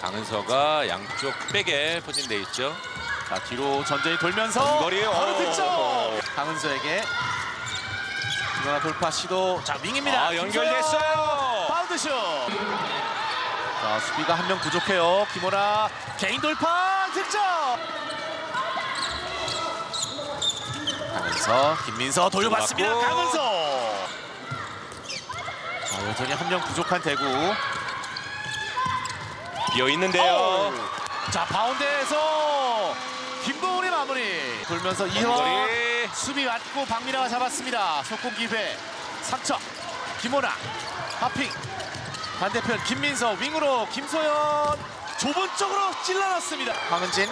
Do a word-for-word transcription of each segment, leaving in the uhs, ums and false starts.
강은서가 양쪽 백에 포진돼 있죠. 자, 뒤로 전전이 돌면서 거리 바로 득점. 강은서에게 이거나 돌파 시도. 자, 윙입니다. 아, 연결됐어요. 바운드슛. 자, 수비가 한 명 부족해요. 김호나 개인 돌파 득점. 강은서, 김민서 돌려봤습니다. 맞고. 강은서. 자, 여전히 한 명 부족한 대구. 비어 있는데요. 자, 바운드에서 김보은의 마무리. 돌면서 이현 거리. 수비 맞고 박민아가 잡았습니다. 속공 기회. 삼 점. 김호나 하핑. 반대편 김민서 윙으로 김소연 좁은 쪽으로 찔러넣습니다. 황은진.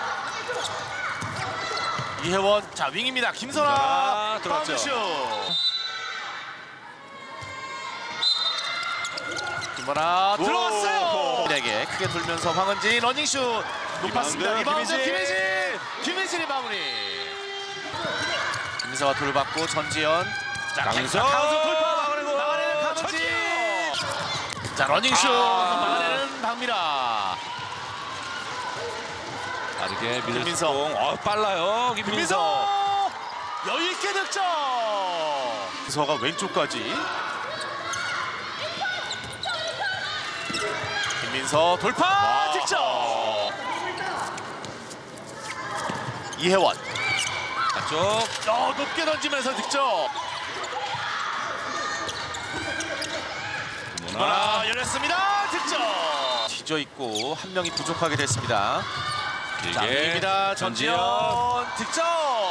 이혜원. 자, 윙입니다. 김선아. 김선아 들어왔죠. 바운드슛. 김보나 들어왔어요. 에게 크게 돌면서 황은진 러닝슛 높았습니다. 리바운드, 리바운드 김희진. 김혜진. 김혜진의 마무리. 김민서가 돌받고 전지현. 자, 강은서. 강은서 돌파 막아내고 막아내는 강은진. 자, 러닝슛 아. 막아내는 박미라. 빠르게 김민서. 밀어주고. 어, 빨라요. 김민서. 김민서 여유 있게 득점. 김민서가 왼쪽까지. 김민서 돌파 와. 득점. 이혜원. 안쪽. 어, 높게 던지면서 득점. 김호나. 아, 열렸습니다. 득점. 뒤져 있고 한 명이 부족하게 됐습니다. 자, 길게. 입니다. 전지현 득점.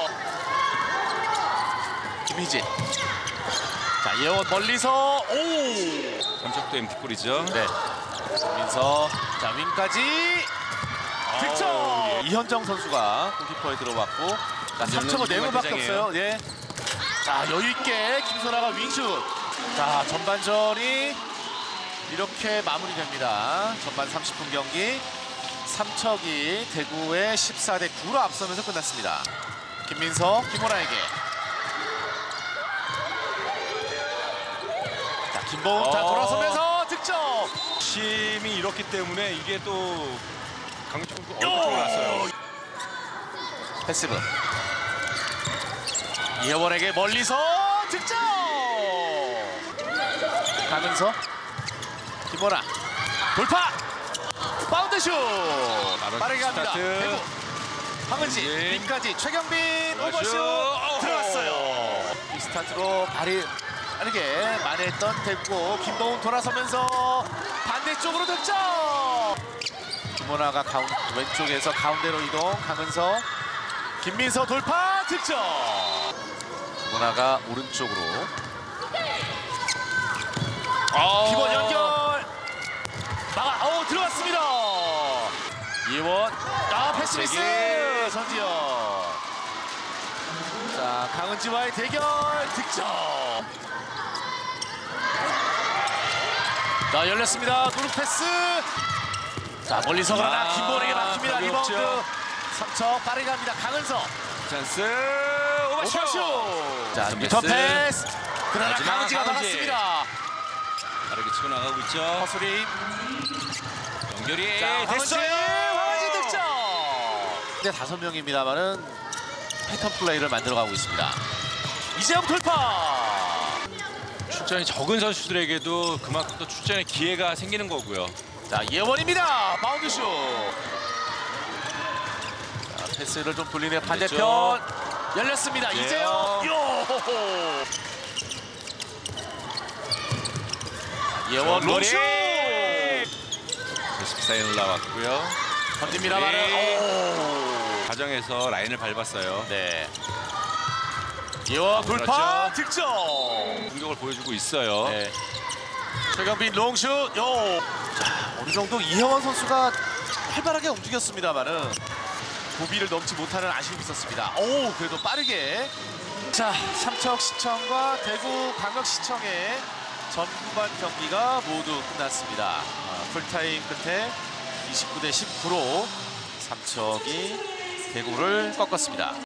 김희진. 자, 예원 멀리서 오. 삼척도 엠티골이죠. 네. 김민서. 자, 윙까지 득점. 아우, 예. 이현정 선수가 골키퍼에 들어왔고, 자, 삼 점은 네 번밖에 대장이에요. 없어요. 예. 자, 여유 있게 김소라가 윙슛. 자, 전반전이 이렇게 마무리됩니다. 전반 삼십 분 경기. 삼척이 대구의 십사 대 구로 앞서면서 끝났습니다. 김민서, 김호나에게. 자, 김보은. 자, 어. 돌아서면서 득점. 심이 이렇기 때문에 이게 또 강쪽으로 얼굴 났어요. 패스브. 이혜원에게 멀리서 득점. 가면서 김원아 돌파. 바운드슛. 빠르게 합니다. 스타트. 대구. 황은지 예. 윙까지 최경빈 오버슛 어허. 들어갔어요. 이 스타트로 발이 빠르게 만회했던 대구. 김보은 돌아서면서 반대쪽으로 득점. 김원아가 가운, 왼쪽에서 가운데로 이동. 강은서. 김민서 돌파 득점. 김원아가 오른쪽으로. 기본 연결. 막아. 오, 들어갔습니다. 이원. 아, 패스 미스. 세게. 전지현. 자, 강은지와의 대결 득점. 자, 열렸습니다. 누룩 패스. 자, 멀리서 가나 아, 김보은에게 막힙니다. 답이 리바운드. 없죠. 삼척 빠르게 갑니다. 강은서. 찬스. 오버슛. 오버슛. 자, 패스. 미터 패스. 그러나 마지막 강은지가 강은지. 막았습니다. 빠르게 치고 나가고 있죠. 허수림. 연결이 자, 황은지. 됐어요. 황은지 득점. 이제 다섯 명입니다만은 패턴 플레이를 만들어가고 있습니다. 이재영 돌파. 출전이 적은 선수들에게도 그만큼 또 출전의 기회가 생기는 거고요. 자, 예원입니다. 바운드슛. 자, 패스를 좀 돌리네. 반대편 됐죠. 열렸습니다. 네. 이재영. 요. 예원 머리. 롱슛. 십사에 올라왔고요. 던집니다만은. 네. 오. 가정에서 라인을 밟았어요. 네. 예원 돌파 득점. 공격을 보여주고 있어요. 네. 최경빈 롱슛. 요. 자, 어느 정도 이혜원 선수가 활발하게 움직였습니다만은 고비를 넘지 못하는 아쉬움이 있었습니다. 오, 그래도 빠르게. 자, 삼척시청과 대구 광역시청의 전후반 경기가 모두 끝났습니다. 아, 풀타임 끝에 이십구 대 십구로 삼척이 대구를 꺾었습니다.